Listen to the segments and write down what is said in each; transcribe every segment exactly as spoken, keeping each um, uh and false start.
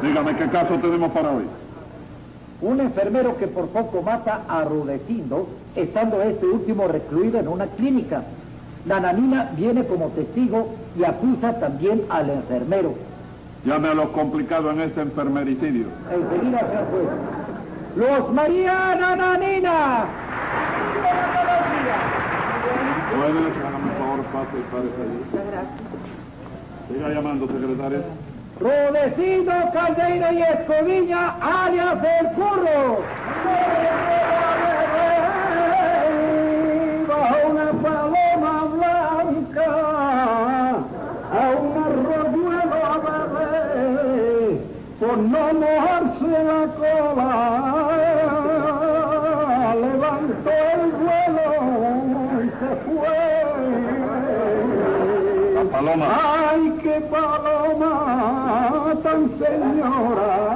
Dígame, ¿qué caso tenemos para hoy? Un enfermero que por poco mata a Rudecindo, estando este último recluido en una clínica. Nananina viene como testigo y acusa también al enfermero. Llame a los complicados en este enfermericidio. Enseguida, señor juez. ¡Luz María Nananina! Puede, hágame el favor, pase y párese allí. Muchas gracias. Siga llamando, secretaria. Rudecindo Caldeira y Escoviña, alias El Curro. Bajo una paloma blanca, a un arroyuelo bebé, por no mojarse la cola, levantó el vuelo y se fue. La paloma. ¡Ay, qué paloma tan señora!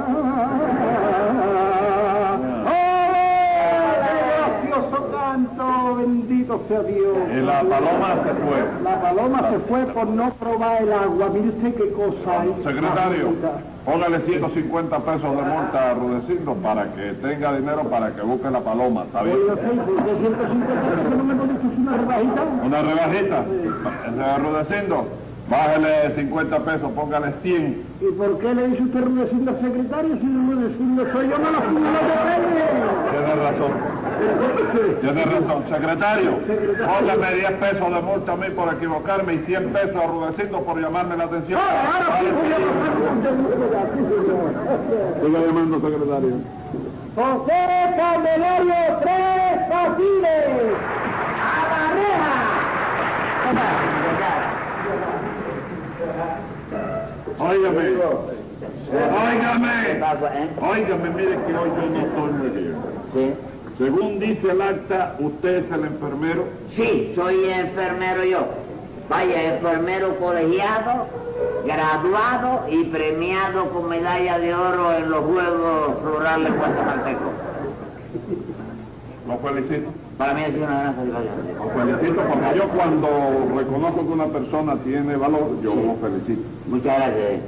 ¡Oh, qué gracioso canto! ¡Bendito sea Dios! Y la paloma se fue. La paloma se fue por no probar el agua. Mire usted qué cosa hay. Secretario, póngale ciento cincuenta pesos de multa a Rudecindo para que tenga dinero para que busque la paloma, ¿está bien? Oye, ¿por qué ciento cincuenta pesos no me pones una rebajita? ¿Una rebajita? Sí. Rudecindo, bájele cincuenta pesos, póngale cien. ¿Y por qué le dice usted Rudecindo al secretario si Rudecindo soy yo? No lo no lo depende. Tiene razón. Tiene razón. Secretario, póngame diez pesos de multa a mí por equivocarme y cien pesos a Rudecindo por llamarme la atención. Ahora sí voy a pasar. Siga llamando, secretario. José Candelario Tres Patines, a la reja. Óigame, óigame, óigame, mire que hoy yo no estoy muy bien. Sí. Según dice el acta, usted es el enfermero. Sí, soy enfermero yo. Vaya, enfermero colegiado, graduado y premiado con medalla de oro en los Juegos Florales Guatemaltecos. Lo felicito. Para mí ha sido una gran satisfacción. Lo felicito porque yo cuando reconozco que una persona tiene valor, yo lo felicito. Muchas gracias.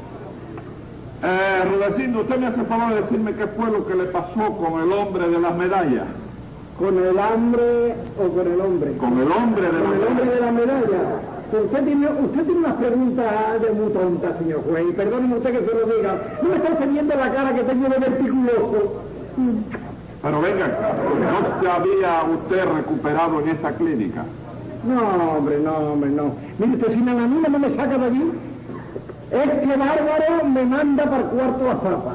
Eh, Rudecindo, usted me hace el favor de decirme qué fue lo que le pasó con el hombre de las medallas. ¿Con el hambre o con el hombre? Con el hombre de las Con el hombre medallas. de la medalla. Usted tiene, usted tiene unas preguntas de muy tontas, señor juez, y perdóneme usted que se lo diga. No me está viendo la cara que tengo de verticuloso. Pero venga, ¿no se había usted recuperado en esa clínica? No, hombre, no, hombre, no. Mire usted, si Nananina no me saca de allí, es que Bárbaro me manda para el cuarto las papas.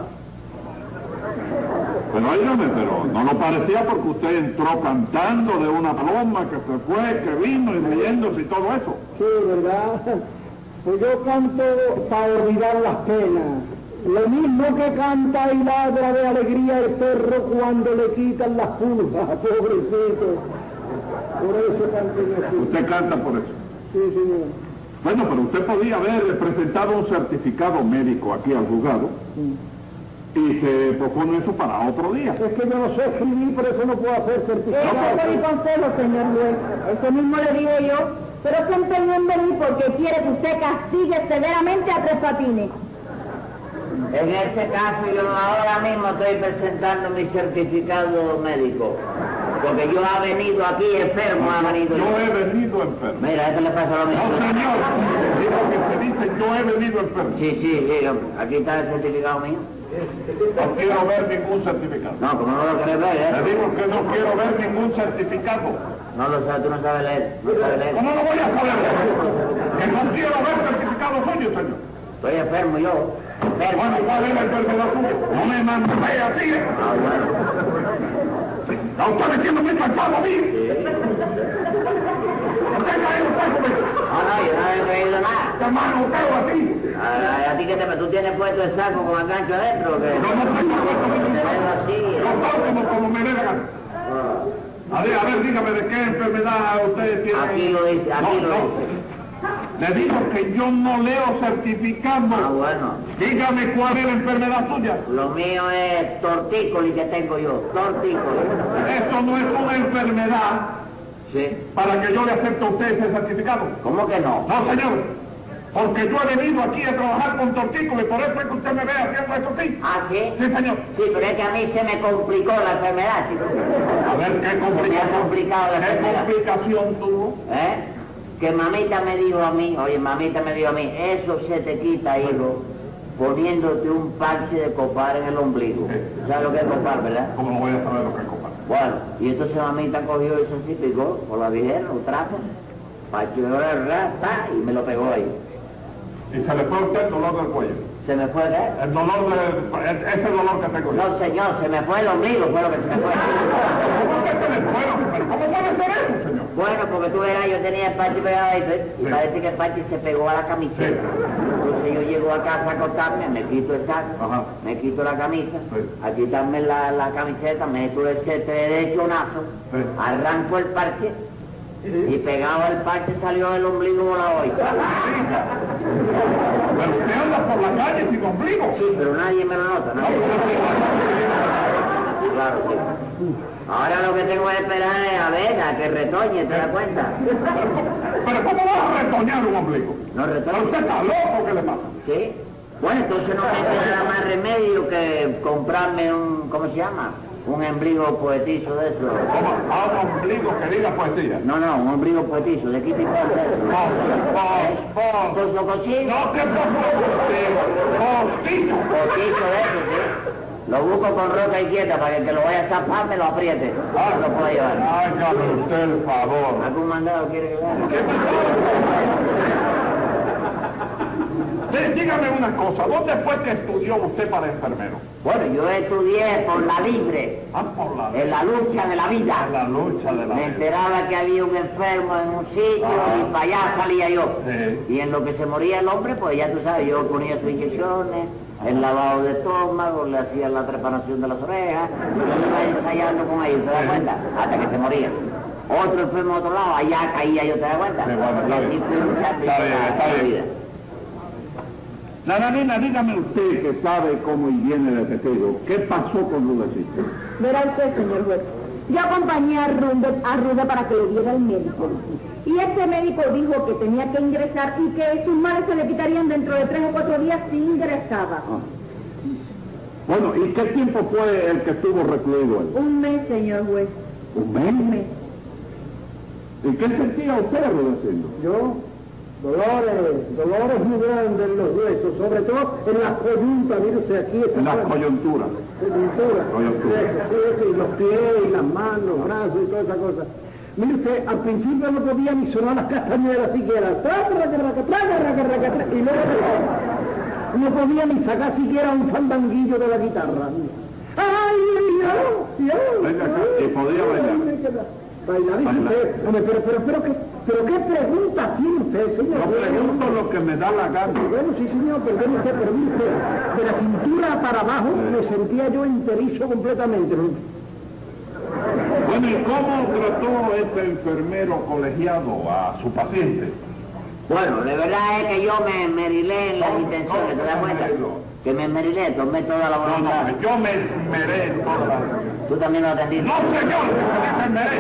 Pero óigame, pero no lo parecía porque usted entró cantando de una paloma que se fue, que vino y riéndose y todo eso. Sí, ¿verdad? Pues yo canto para olvidar las penas. Lo mismo que canta y ladra de alegría el perro cuando le quitan las pulgas, pobrecito. Por eso canto yo así. Usted canta por eso. Sí, señor. Bueno, pero usted podía haber presentado un certificado médico aquí al juzgado y se propone eso para otro día. Es que yo no sé escribir, por eso no puedo hacer certificado. Ese fue mi consejo, señor juez. Eso mismo le digo yo. Pero se empeñó en venir porque quiere que usted castigue severamente a Tres Patines. En este caso yo ahora mismo estoy presentando mi certificado médico. Porque yo he venido aquí enfermo, ha venido... Yo he venido enfermo. Mira, eso le pasa lo mismo. No, señor, digo que se dice yo he venido enfermo. Sí, sí, sí, aquí está el certificado mío. No quiero ver ningún certificado. No, como no lo querés ver, Le ¿eh? digo que no quiero ver ningún certificado. No lo sabes, tú no sabes leer, no sabes leer. ¿Cómo no voy a saber? Que no quiero ver certificado suyo, señor. Estoy enfermo yo. Enfermo. Bueno, ¿cuál es la enfermedad suya? No me mande así. Ah, bueno. ¿Está usted metiendo muy cansado a mí? ¿Usted cae un poco, No, no, yo no he creído nada. hermano, usted o así? A, a ti que te, tú tienes puesto el saco con el gancho adentro, que... No, no tengo puesto Te ningún veo saco. así, Yo ¿eh? estoy como, como me dé la gana. A ver, a ver, dígame de qué enfermedad usted tiene. Aquí lo dice, aquí No, lo no. dice. Le digo que yo no leo certificado. Ah, bueno. Dígame cuál es la enfermedad suya. Lo mío es tortícolis que tengo yo, tortícolis. Esto no es una enfermedad Sí. para que yo le acepte a usted ese certificado. ¿Cómo que no? No, señor. Porque yo he venido aquí a trabajar con tortícolis y por eso es que usted me ve haciendo eso así. ¿Ah, sí? Sí, señor. Sí, pero es que a mí se me complicó la enfermedad, chico. A ver, ¿qué Se me ha complicación? complicado la ¿Qué enfermedad. complicación tuvo? ¿Eh? Que mamita me dijo a mí, oye, mamita me dijo a mí, eso se te quita, hijo, poniéndote un parche de copar en el ombligo. ¿Sabes lo que es copar, verdad? ¿Cómo no voy a saber lo que es copar? Bueno, y entonces mamita cogió eso así, picó, por la vieja, lo trajo, parche de rata y me lo pegó ahí. ¿Y se le fue a usted el dolor del cuello? ¿Se me fue qué? El dolor de... ese dolor que tengo yo. No, señor, se me fue el ombligo, fue lo que se me fue. ¿Cómo que se le fue? ¿Pero cómo puede ser eso, señor? Bueno, porque tú verás, yo tenía el parche pegado ahí, ¿ves? Y Sí. parece que el parche se pegó a la camiseta. Sí. Entonces yo llego a casa a acostarme, me quito el saco, Ajá. me quito la camisa, Sí. a quitarme la, la camiseta, me meto el set de chonazo, Sí. arranco el parche y pegado el parche salió el ombligo volado ahí. Pero usted anda por la calle sin ombligo. Sí, pero nadie me lo nota, nadie. Claro, sí. Ahora lo que tengo que esperar es a ver, a que retoñe, ¿te das cuenta? Pero ¿cómo vas a retoñar un ombligo? No ¿Pero retoñe. usted está loco? ¿Qué le pasa? ¿Sí? Bueno, entonces no me queda más remedio que comprarme un, ¿cómo se llama? Un ombligo poetizo de eso. ¿Cómo? ¿A un ombligo que diga poesía? No, no, un ombligo poetizo, ¿de qué tipo es eso? Pos, pos, pos. ¿Pozo cochino? No te pongo postizo. Postizo de eso, sí. Lo busco con roca izquierda para que el que lo vaya a zafar me lo apriete. Ah, lo puedo llevar. Hágame usted el favor. ¿Algún mandado quiere que le haga? Sí, dígame una cosa, ¿dónde fue que estudió usted para enfermero? Bueno, yo estudié por la libre, Ah, por la, en la lucha de la vida. la lucha de la Me vida. enteraba que había un enfermo en un sitio Ah. y para allá salía yo. Sí. Y en lo que se moría el hombre, pues ya tú sabes, yo ponía sus inyecciones, el lavado de estómago, le hacía la preparación de las orejas, y iba ensayando con ellos, ¿te das Sí. cuenta? Hasta que se moría. Otro enfermo a otro lado, allá caía yo, ¿te das cuenta? Sí, bueno, está y así bien. fui luchando Está toda bien, la- está la bien. vida. Nananina, dígame usted que sabe cómo y viene de testigo. ¿Qué pasó con Rudecito? Verá usted, señor juez. Yo acompañé a Ruda, a Ruda para que le diera el médico. Y este médico dijo que tenía que ingresar y que sus males se le quitarían dentro de tres o cuatro días si ingresaba. Ah. Bueno, ¿y qué tiempo fue el que estuvo recluido él? Un mes, señor juez. ¿Un mes? Un mes. ¿Y qué sentía usted, Rudecindo? Yo, dolores, dolores muy grandes en los huesos, sobre todo en las coyuntas, mire usted aquí. En las coyunturas. Coyuntura. Coyuntura. Eso, sí, sí, los pies y las manos, los brazos y toda esa cosa. Mire usted, al principio no podía ni sonar las castañuelas siquiera. Traca, raca, raca, traca, raca, raca, traca, y luego no podía ni sacar siquiera un fandanguillo de la guitarra. ¡Ay, Dios! Dios! Venga acá, y podía bailar. Bailar, dice Bailar. usted. Hombre, pero, pero, pero, ¿qué, pero qué pregunta tiene usted, señor? Yo pregunto lo que me da la gana. Bueno, sí, señor, perdón usted, pero mire usted, de la cintura para abajo me sentía yo enterizo completamente. Bueno, ¿y cómo trató ese enfermero colegiado a su paciente? Bueno, la verdad es que yo me esmerilé en las ¿Cómo- intenciones, cómo ¿te das se cuenta? esmeriló? Que me esmerilé, tomé toda la No, voluntad. no, yo me esmeré en todas. Tú también lo atendiste. No, señor, que se me esmeré.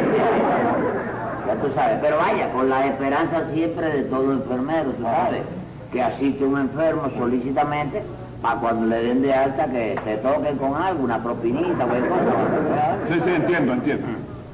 Ya tú sabes, pero vaya, con la esperanza siempre de todo enfermero, tú sabes, que asiste un enfermo solícitamente para cuando le den de alta que te toquen con algo, una propinita, cualquier cosa. Sí, sí, entiendo, entiendo.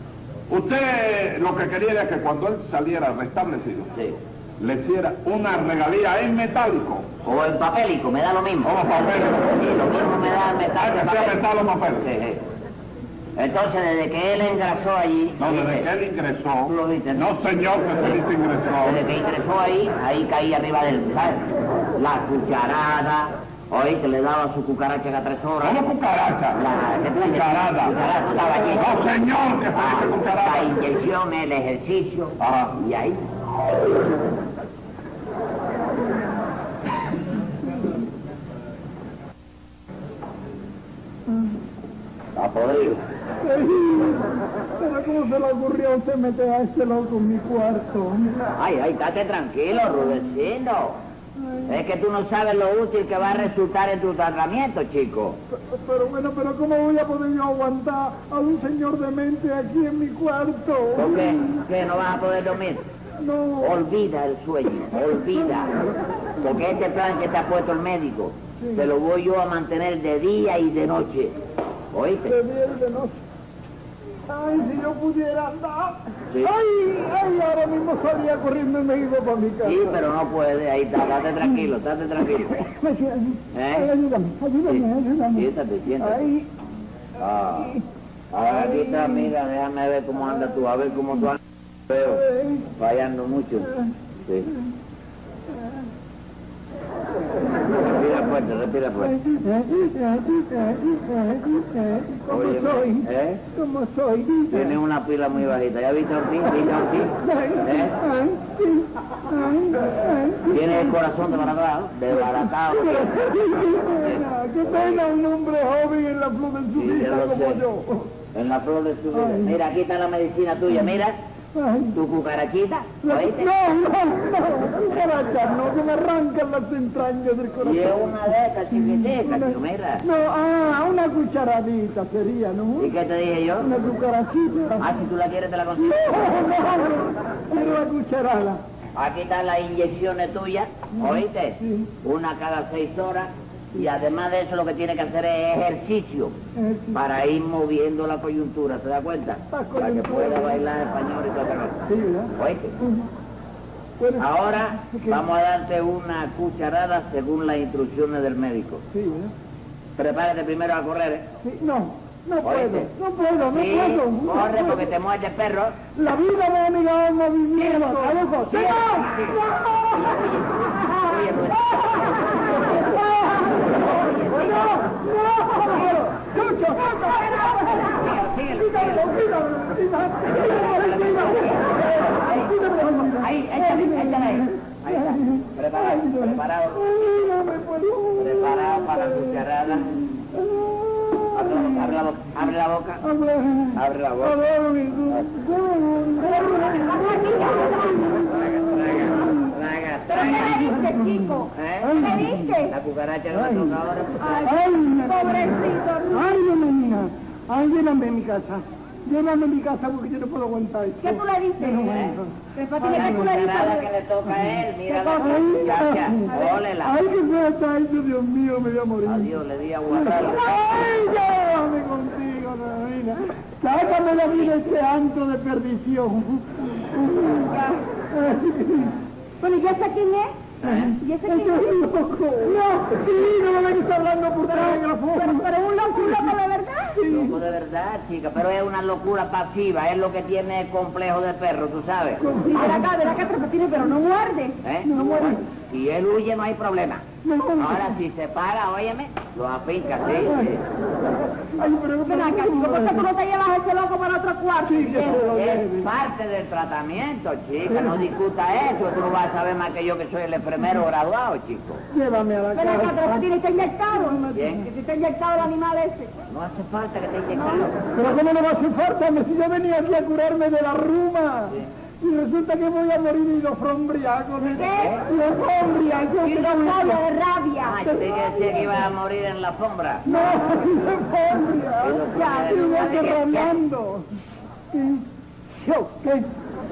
Usted lo que quería era que cuando él saliera restablecido, Sí. le hiciera una regalía en metálico. O en papelico, me da lo mismo. Como papel. Sí, lo mismo me da el metal Ah, que que sea papel. metal o papel. Sí, sí. Entonces, desde que él engrasó allí... No, desde ¿viste? que él ingresó. Tú lo viste, No, señor, que se dice Desde ingresó. que ingresó ahí, ahí caía arriba del, ¿sabes? La cucharada, oí que le daba su cucaracha cada tres horas. ¿Cómo cucaracha? La ¿qué te dice? Cucarada. Cucaracha estaba allí. No, señor, que se Ah, dice la cucarada. inyección, el ejercicio, Ajá. y ahí. Está podrido. Pero ¿cómo se le ocurrió a usted meter a este loco en mi cuarto? Ay, ay, estate tranquilo, Rudecindo. Es que tú no sabes lo útil que va a resultar en tu tratamiento, chico. Pero bueno, pero ¿cómo voy a poder yo aguantar a un señor demente aquí en mi cuarto? ¿Por qué? ¿Que no vas a poder dormir? No. Olvida el sueño, olvida. Porque este plan que te ha puesto el médico, Sí. te lo voy yo a mantener de día y de noche. ¿Oíste? De día y de noche. Ay, si yo pudiera andar. Sí. Ay, ay, ahora mismo salía corriendo y me iba para mi casa. Sí, pero no puede. Ahí está, estate tranquilo, estate tranquilo. ¿Eh? Ay, ayúdame, ayúdame, Sí. ayúdame. Siéntate, siéntate. Ay, Ah. Ahora aquí está, mira, déjame ver cómo andas tú, a ver cómo tú andas. Veo, ay. fallando mucho. Sí. Respira fuerte, respira fuerte. ¿Cómo Óyeme, soy? ¿eh? ¿Cómo soy? Tienes una pila muy bajita. ¿Ya viste a Ortiz? ¿Viste a Ortiz? ¿Eh? Ay, sí. Ay, ay. Tienes el corazón desbaratado, desbaratado. Qué pena un hombre joven en la flor de su Sí, vida yo lo como sé. yo. En la flor de tu vida. Ay. Mira, aquí está la medicina tuya, mira. Ay. Tu cucarachita, No, ¿oíste? no, no, cucaracha, no, que me arrancan las entrañas del corazón. Y es una de estas chiquiticas, Una- tío, mira. No, ah, una cucharadita sería, ¿no? ¿Y qué te dije yo? Una cucarachita. Ah, si tú la quieres te la No, consigo. no, quiero la cucharada. Aquí están las inyecciones tuyas, ¿oíste? Sí. Una cada seis horas. Y además de eso lo que tiene que hacer es ejercicio Eh, sí. para ir moviendo la coyuntura, ¿se da cuenta? La Para que coyuntura. pueda bailar español y todo eso. Sí, ¿verdad? ¿Oíste? Pero- Ahora ¿Qué? vamos a darte una cucharada según las instrucciones del médico. Sí, ¿verdad? Prepárate primero a correr, ¿eh? Sí, no, no puedo, ¿Oíste? no puedo, no Sí, puedo. no corre puedo. porque te muerde el perro. La vida me ha negado el movimiento. Loco, sí. Oye, pues, ahí, échale, échale ahí. Ahí está. Preparado, preparado. Preparado para la cucharada. Abre la boca, abre la boca, abre la boca. Abre la boca. Traga, ¿Pero qué traga. le diste, chico? ¿Eh? ¿Qué le diste? La cucaracha no me toca ahora. Ay, pobrecito, no. Ay, Dios mío. Ay, llévame a mi casa. Llévame a mi casa porque yo no puedo aguantar esto. ¿Qué tú le dices? No aguanto. ¿Qué tú le La cucharada que dices? le toca a él, mira la Ay, muchacha, ay, ólela. ay, qué fuerte, ay, Dios mío, me voy a morir. Adiós, le di a guardar. Ay, llévame contigo, Nanina. Sácame la vida de este antro de perdición. Bueno, ¿y ese quién es? ¿Y ese quién Esto es? es loco. No, sí, no me está hablando por detrás en la Pero, forma. pero es un loco, un loco de verdad. Loco de verdad, chica, pero es una locura pasiva, es lo que tiene el complejo de perro, tú sabes. Sí, de acá, de acá, pero tiene, pero no muerde. ¿Eh? No muerde. Si él huye no hay problema. No. Ahora si se para, óyeme, lo afinca, sí, sí. Ay, pero Ven acá, chico, ¿por qué tú no te llevas a ese loco para otro cuarto? Sí, que se lo Es lleve. parte del tratamiento, chica, no discuta eso, tú no vas a saber más que yo que soy el enfermero graduado, chico. Llévame a la Ven acá, pero casa. que tiene que inyectado. Bien. Que te está inyectado el animal ese. No hace falta que te inyectado. Pero ¿cómo no va a hacer falta? Si yo venía aquí a curarme de la ruma. Y resulta que voy a morir de hidrofrombriaco. ¿Qué? Hidrofombriaco. Y no sabia de rabia. Ay, te decía que ibas a morir en la alfombra. No, hidrofombriaco. Ya, Y voy derramando. Yo, ¿qué?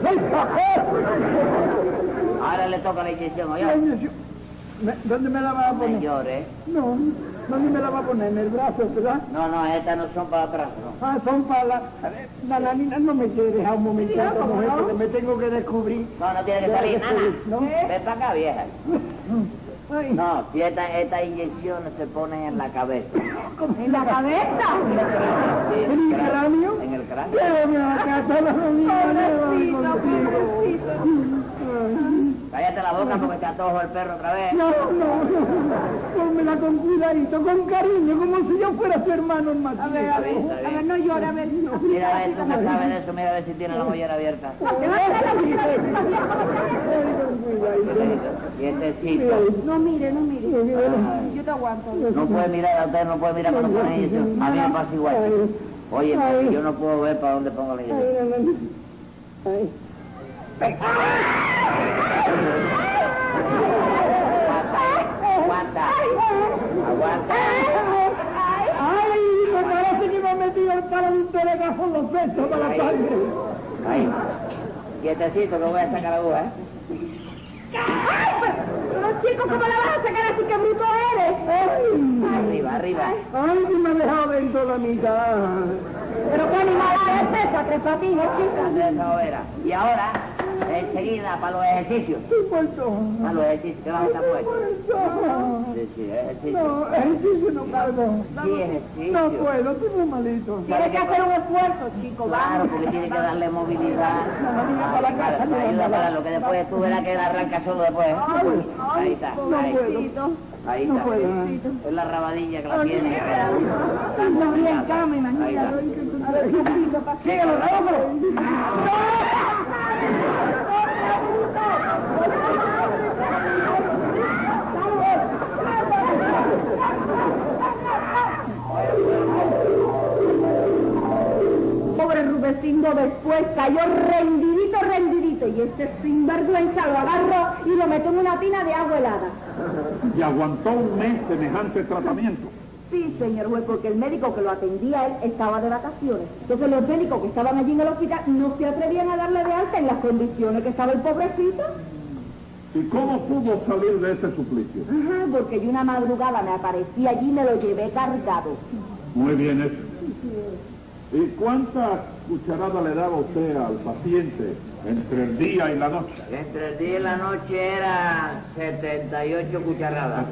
Ahora le toca la inyección, oye. Me- ¿Dónde me la vas a No poner? llores. No, ¿dónde me la vas a poner? En el brazo, ¿verdad? No, no, estas no son para atrás, no. Ah, son para la... La nanina no me quiere dejar un momentito, mujer, porque me tengo que descubrir. No, no tiene que salir, nana. ¿No? Ven para acá, vieja. Ay, No, si estas esta inyecciones se ponen en la cabeza. ¿En la cabeza? Sí, ¿En el cráneo? En el cráneo. Llévame a la casa, la nanina, llévame Pobrecito, contigo. pobrecito. Ay, Cállate la boca porque te atojo el perro otra vez. No, no, no. Pónmela con cuidadito, con cariño, como si yo fuera su hermano en A ver, a ver, Está bien. a ver, no llora, a ver. Mira a ver, tú que sabes de eso, mira a ver si tiene la mollera abierta. Quietecito. No mire, no mire. Ay. Yo te aguanto. No puede mirar, a usted no puede mirar cuando pone inyección. A mí me pasa igual. Oye, yo no puedo ver para dónde pongo la inyección. Ay, Aguanta, aguanta. ay, me parece que me ha metido el palo de un telegrafo en los pechos para la sangre. Ahí. Quietecito que voy a sacar la aguja, ¿eh? ¡Ay, pues! Pero chico, ¿cómo la vas a sacar así? ¡Qué bruto eres! Ay, Arriba, arriba. ay, si me ha dejado dentro la mitad. Pero qué animal es esa, Tres Patines, chico. De esa era. Y ahora, enseguida, para los ejercicios. Estoy muerto. Para los ejercicios, que vas a estar puesto. Muerto. Sí, sí, ejercicio. No, ejercicio no cargo. Sí, ejercicio. No puedo, estoy muy malito. Tienes que hacer un esfuerzo, chico, Claro, vamos. porque tiene que darle movilidad. para la casa, Ayuda, ayuda para para lo que después tú verás que él arranca solo después. Ahí está, No ahí, puedo. ahí No está. puedo. Es la rabadilla que la tiene. Estamos bien, cama, imagínate. A ver, chiquito, pa' ¡Síguelo, logro! Pobre Rudecindo después cayó rendidito, rendidito, y este sinvergüenza lo agarró y lo metió en una tina de agua helada. Y aguantó un mes semejante tratamiento. Sí, señor juez, porque el médico que lo atendía a él estaba de vacaciones. Entonces los médicos que estaban allí en el hospital no se atrevían a darle de alta en las condiciones que estaba el pobrecito. ¿Y cómo pudo salir de ese suplicio? Ajá, porque yo una madrugada me aparecí allí y me lo llevé cargado. Muy bien hecho. ¿Y cuántas cucharadas le daba usted al paciente entre el día y la noche? Entre el día y la noche eran setenta y ocho cucharadas.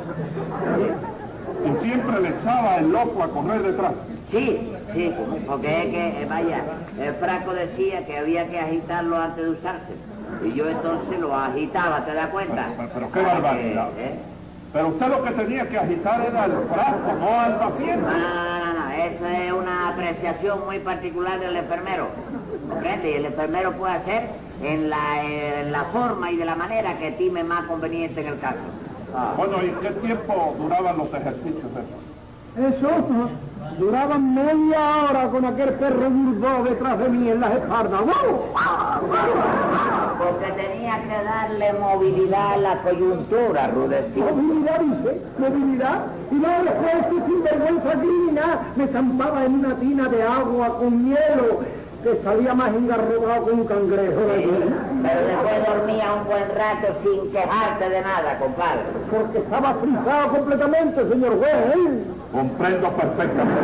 Y siempre le echaba el loco a correr detrás. Sí, sí, porque es que, eh, vaya, el frasco decía que había que agitarlo antes de usarse. Y yo entonces lo agitaba, ¿te das cuenta? Pero, pero qué Para barbaridad. que, ¿eh? Pero usted lo que tenía que agitar era el frasco, no al paciente. No, no, no, no, esa es una apreciación muy particular del enfermero. ¿Comprende? Y el enfermero puede hacer en la, en la forma y de la manera que estime más conveniente en el caso. Ah. Bueno, ¿y qué tiempo duraban los ejercicios esos? Eso, duraban media hora con aquel perro burdo detrás de mí en las espaldas. ¡Wow! Porque tenía que darle movilidad a la coyuntura, Rudecindo. Movilidad, dice, movilidad. Y luego después, este sinvergüenza criminal me zampaba en una tina de agua con hielo que salía más engarrotado que un cangrejo. Sí, pero después dormía un buen rato sin quejarte de nada, compadre. Porque estaba frisado completamente, señor juez. ¿eh? Comprendo perfectamente.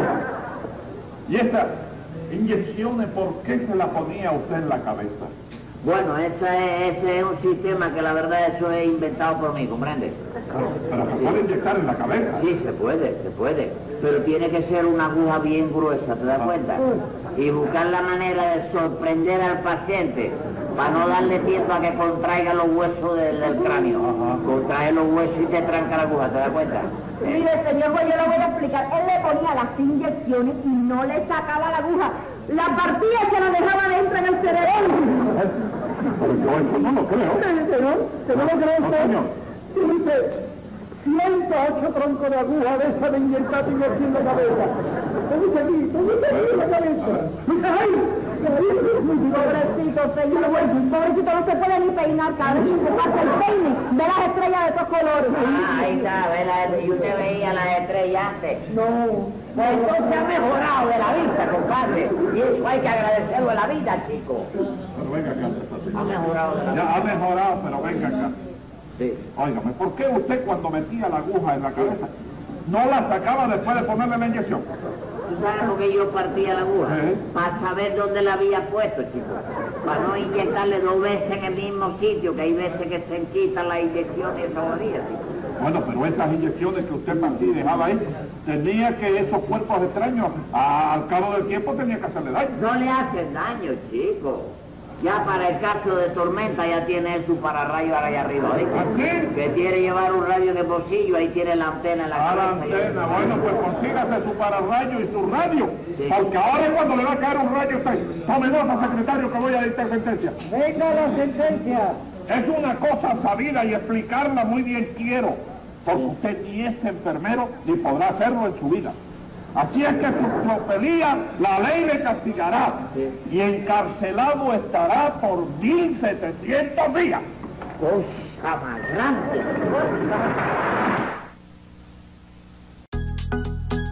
¿Y estas inyecciones por qué se las ponía usted en la cabeza? Bueno, ese es, ese es un sistema que la verdad eso es inventado por mí, ¿comprende? Claro, pero se puede inyectar en la cabeza. Sí, se puede, se puede. Pero tiene que ser una aguja bien gruesa, ¿te das cuenta? Y buscar la manera de sorprender al paciente para no darle tiempo a que contraiga los huesos del, del cráneo. Contrae los huesos y te tranca la aguja, ¿te das cuenta? Mire, señor juez, yo le voy a explicar. Él le ponía las inyecciones y no le sacaba la aguja. La partía y se la dejaba dentro en el cerebro. Pero yo eso no lo creo. ¿Que no? ¿Que no lo cree No, usted? señor. Dice, ciento ocho troncos de aguja de esa de inyectar y aquí en la cabeza. ¿Qué dice aquí? ¿Qué dice aquí en la cabeza? ¡Ay! Pobrecito, señor juez, pobrecito, no se puede ni peinar, cada vez que se pasa el peine, ve las estrellas de esos colores. Ah, ahí está, ve la, y usted veía las estrellas antes. No. Pues entonces ha mejorado de la vista, compadre. Y eso hay que agradecerlo de la vida, chico. Pero venga acá. Ha mejorado de la vida. Ya ha mejorado, pero venga acá. Sí. Óigame, ¿por qué usted cuando metía la aguja en la cabeza no la sacaba después de ponerle la inyección? ¿Tú sabes por qué yo partía la aguja? ¿Eh? Para saber dónde la había puesto, chico. Para no inyectarle dos veces en el mismo sitio, que hay veces que se enquitan las inyecciones y esos días, chico. Bueno, pero esas inyecciones que usted partía y dejaba ahí, tenía que esos cuerpos extraños, a- al cabo del tiempo, tenía que hacerle daño. No le hacen daño, chico. Ya para el caso de tormenta ya tiene él su pararrayo ahí arriba, ¿oíste? ¿Así? Que quiere llevar un radio en el bolsillo, ahí tiene la antena en la A la cabeza. antena, bueno, pues consígase su pararrayo y su radio, Sí. porque ahora es cuando le va a caer un rayo a usted. Tome nota, secretario, que voy a dictar sentencia. Venga la sentencia. Es una cosa sabida y explicarla muy bien quiero, porque usted ni es enfermero ni podrá hacerlo en su vida. Así es que su tropelía la ley le castigará y encarcelado estará por mil setecientos días. Cosa más grande.